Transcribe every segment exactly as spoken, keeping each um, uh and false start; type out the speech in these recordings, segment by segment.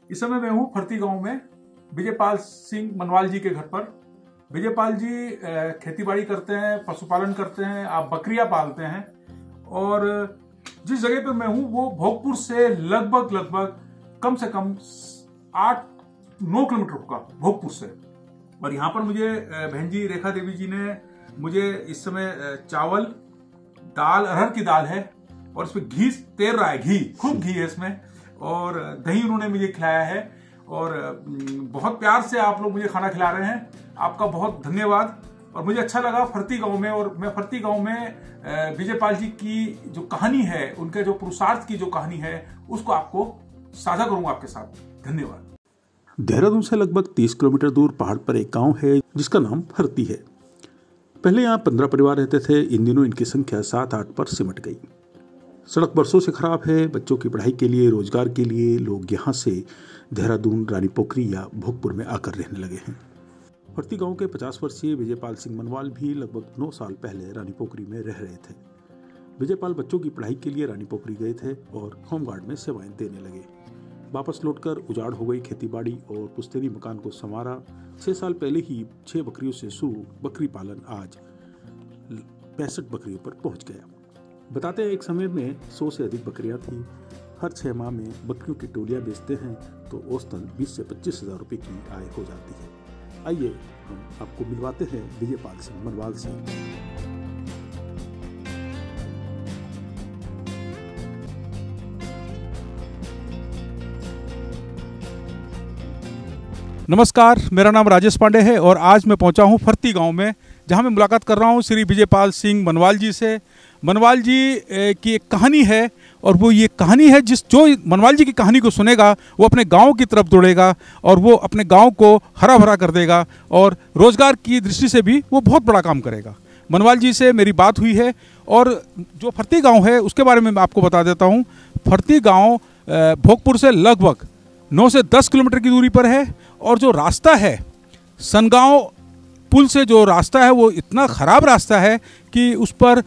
इस समय मैं हूँ फर्ती गांव में विजयपाल सिंह मनवाल जी के घर पर। विजयपाल जी खेतीबाड़ी करते हैं, पशुपालन करते हैं, आप बकरियां पालते हैं और जिस जगह पर मैं हूँ वो भोगपुर से लगभग लगभग कम से कम आठ नौ किलोमीटर होगा भोगपुर से। और यहाँ पर मुझे बहन जी रेखा देवी जी ने मुझे इस समय चावल, दाल, अरहर की दाल है और इसमें घी तैर रहा है, घी खूब घी है इसमें, और दही उन्होंने मुझे खिलाया है और बहुत प्यार से आप लोग मुझे खाना खिला रहे हैं। आपका बहुत धन्यवाद। और मुझे अच्छा लगा फर्ती गांव में, और मैं फर्ती गांव में विजयपाल जी की जो कहानी है, उनके जो पुरुषार्थ की जो कहानी है, उसको आपको साझा करूंगा आपके साथ। धन्यवाद। देहरादून से लगभग तीस किलोमीटर दूर पहाड़ पर एक गांव है जिसका नाम फर्ती है। पहले यहाँ पंद्रह परिवार रहते थे, इन दिनों इनकी संख्या सात आठ पर सिमट गई। सड़क बरसों से खराब है। बच्चों की पढ़ाई के लिए, रोजगार के लिए लोग यहाँ से देहरादून, रानी पोखरी या भोगपुर में आकर रहने लगे हैं। फर्ती गांव के पचास वर्षीय विजयपाल सिंह मनवाल भी लगभग नौ साल पहले रानी पोखरी में रह रहे थे। विजयपाल बच्चों की पढ़ाई के लिए रानी पोखरी गए थे और होमगार्ड में सेवाएं देने लगे। वापस लौटकर उजाड़ हो गई खेतीबाड़ी और पुश्तैनी मकान को संवारा। छह साल पहले ही छह बकरियों से शुरू बकरी पालन आज पैंसठ बकरियों पर पहुंच गया। बताते हैं एक समय में सौ से अधिक बकरियां थी। हर छह माह में बकरियों की टोलियां बेचते हैं तो औसतन बीस से पच्चीस हजार रुपए की आय हो जाती है। आइए हम आपको मिलवाते हैं विजयपाल सिंह मनवाल से। नमस्कार, मेरा नाम राजेश पांडे है और आज मैं पहुंचा हूं फर्ती गांव में, जहां मैं मुलाकात कर रहा हूं श्री विजयपाल सिंह मनवाल जी से। मनवाल जी की एक कहानी है और वो ये कहानी है जिस जो मनवाल जी की कहानी को सुनेगा वो अपने गांव की तरफ दौड़ेगा और वो अपने गांव को हरा भरा कर देगा और रोजगार की दृष्टि से भी वो बहुत बड़ा काम करेगा। मनवाल जी से मेरी बात हुई है और जो फर्ती गाँव है उसके बारे में मैं आपको बता देता हूँ। फर्ती गाँव भोगपुर से लगभग नौ से दस किलोमीटर की दूरी पर है और जो रास्ता है सनगांव पुल से, जो रास्ता है वो इतना ख़राब रास्ता है कि उस पर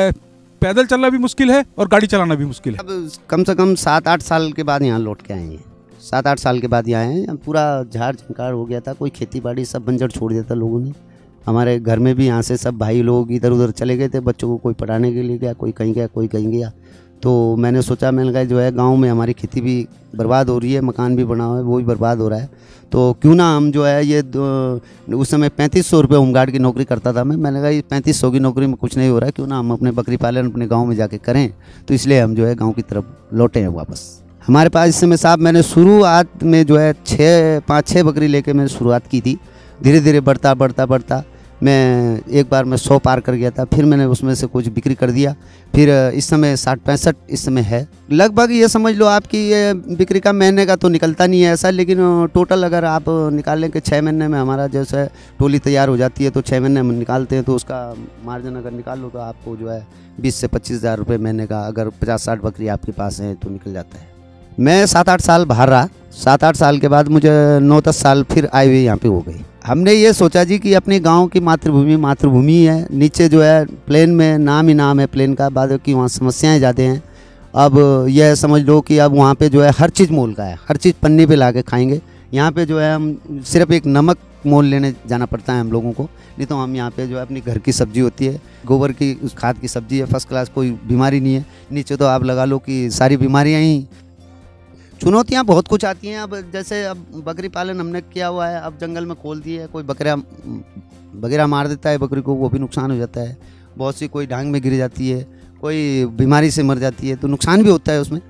पैदल चलना भी मुश्किल है और गाड़ी चलाना भी मुश्किल है। अब कम से कम सात आठ साल के बाद यहाँ लौट के आए हैं। सात आठ साल के बाद यहाँ आए हैं। पूरा झाड़ झंकार हो गया था, कोई खेती बाड़ी सब बंजर छोड़ दिया था लोगों ने। हमारे घर में भी यहाँ से सब भाई लोग इधर उधर चले गए थे, बच्चों को कोई पढ़ाने के लिए गया, कोई कहीं गया, कोई कहीं गया। तो मैंने सोचा, मैंने कहा जो है गांव में हमारी खेती भी बर्बाद हो रही है, मकान भी बना हुआ है वो भी बर्बाद हो रहा है, तो क्यों ना हम जो है ये उस समय पैंतीस सौ रुपये होमगार्ड की नौकरी करता था मैं मैंने कहा ये पैंतीस सौ की नौकरी में कुछ नहीं हो रहा है, क्यों ना हम अपने बकरी पालन अपने गाँव में जाके करें। तो इसलिए हम जो है गाँव की तरफ लौटे हैं वापस। हमारे पास इस समय साहब मैंने शुरुआत में जो है छः पाँच छः बकरी लेके मैंने शुरुआत की थी। धीरे धीरे बढ़ता बढ़ता बढ़ता मैं एक बार मैं सौ पार कर गया था, फिर मैंने उसमें से कुछ बिक्री कर दिया। फिर इस समय साठ पैंसठ इस समय है। लगभग ये समझ लो आपकी ये बिक्री का महीने का तो निकलता नहीं है ऐसा, लेकिन टोटल अगर आप निकाल लें कि छः महीने में हमारा जैसे टोली तैयार हो जाती है तो छः महीने में निकालते हैं तो उसका मार्जिन अगर निकाल लो तो आपको जो है बीस से पच्चीस हज़ार रुपये महीने का, अगर पचास साठ बकरी आपके पास है तो निकल जाता है। मैं सात आठ साल बाहर रहा। सात आठ साल के बाद मुझे नौ दस साल फिर आए हुए यहाँ पे हो गई। हमने ये सोचा जी कि अपने गांव की मातृभूमि मातृभूमि है, नीचे जो है प्लेन में नाम ही नाम है प्लेन का, बाद की वहाँ समस्याएं ज़्यादा हैं। अब यह समझ लो कि अब वहाँ पे जो है हर चीज़ मोल का है, हर चीज़ पन्नी पे ला के खाएँगे। यहाँ पे जो है हम सिर्फ एक नमक मोल लेने जाना पड़ता है हम लोगों को, नहीं तो हम यहाँ पे जो है अपनी घर की सब्जी होती है, गोबर की उस खाद की सब्जी है, फर्स्ट क्लास, कोई बीमारी नहीं है। नीचे तो आप लगा लो कि सारी बीमारियाँ ही। चुनौतियाँ बहुत कुछ आती हैं। अब जैसे अब बकरी पालन हमने किया हुआ है, अब जंगल में खोल दिए है, कोई बकरा वगैरह मार देता है बकरी को, वो भी नुकसान हो जाता है। बहुत सी कोई डांग में गिर जाती है, कोई बीमारी से मर जाती है, तो नुकसान भी होता है उसमें।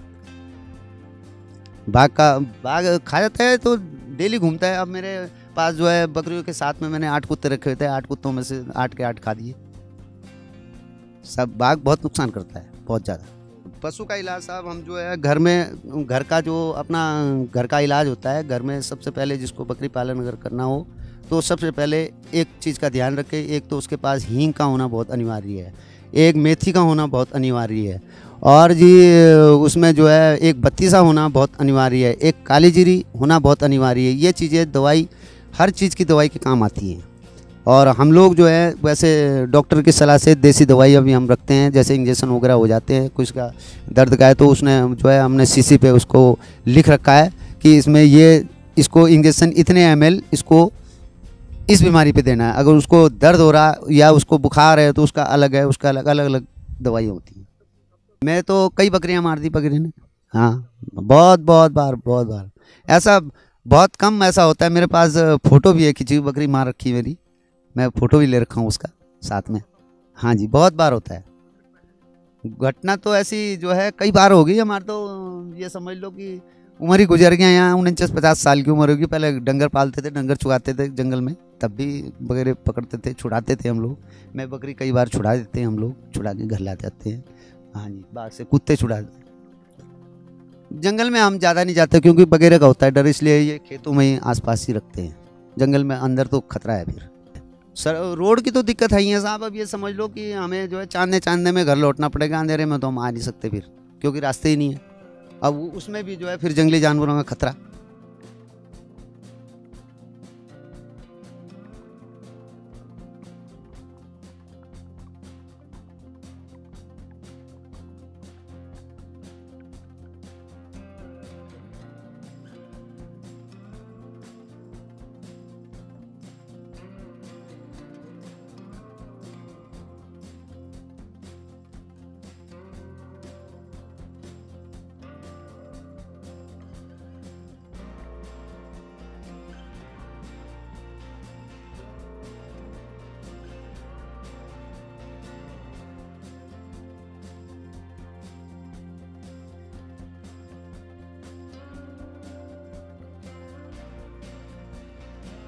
बाघ का बाघ खा जाता है तो डेली घूमता है। अब मेरे पास जो है बकरियों के साथ में मैंने आठ कुत्ते रखे हुए थे, आठ कुत्तों में से आठ के आठ खा दिए सब। बाघ बहुत नुकसान करता है, बहुत ज़्यादा। पशु का इलाज साहब हम जो है घर में, घर का जो अपना घर का इलाज होता है घर में, सबसे पहले जिसको बकरी पालन अगर करना हो तो सबसे पहले एक चीज़ का ध्यान रखें। एक तो उसके पास हींग का होना बहुत अनिवार्य है, एक मेथी का होना बहुत अनिवार्य है, और जी उसमें जो है एक बत्तीसा होना बहुत अनिवार्य है, एक काली जीरी होना बहुत अनिवार्य है। ये चीज़ें दवाई, हर चीज़ की दवाई के काम आती हैं। और हम लोग जो है वैसे डॉक्टर की सलाह से देसी दवाइयाँ भी हम रखते हैं, जैसे इंजेक्शन वगैरह हो जाते हैं, कुछ का दर्द का है तो उसने जो है हमने शीशी पे उसको लिख रखा है कि इसमें ये इसको इंजेक्शन इतने एम एल इसको इस बीमारी पे देना है। अगर उसको दर्द हो रहा या उसको बुखार है तो उसका अलग है, उसका अलग अलग अलग दवाई होती है। मैं तो कई बकरियां मार दी बकरी ने, हाँ बहुत बहुत बार बहुत बार। ऐसा बहुत कम ऐसा होता है, मेरे पास फ़ोटो भी है, खिंची हुई बकरी मार रखी मेरी, मैं फ़ोटो भी ले रखा हूँ उसका साथ में। हाँ जी, बहुत बार होता है। घटना तो ऐसी जो है कई बार हो गई हमारे, तो ये समझ लो कि उम्र ही गुजर गया। यहाँ उनचास पचास साल की उम्र होगी। पहले डंगर पालते थे, डंगर चुगाते थे जंगल में, तब भी बकरे पकड़ते थे, छुड़ाते थे हम लोग। मैं बकरी कई बार छुड़ा देते हैं हम लोग, छुड़ा के घर ला जाते हैं। हाँ जी, बाहर से कुत्ते छुड़ा देते। जंगल में हम ज़्यादा नहीं जाते क्योंकि बगैर का होता है डर, इसलिए ये खेतों में ही आसपास ही रखते हैं। जंगल में अंदर तो खतरा है। फिर सर रोड की तो दिक्कत है ही है साहब। अब ये समझ लो कि हमें जो है चांदने चांदने में घर लौटना पड़ेगा, अंधेरे में तो हम आ नहीं सकते फिर, क्योंकि रास्ते ही नहीं है। अब उसमें भी जो है फिर जंगली जानवरों का खतरा।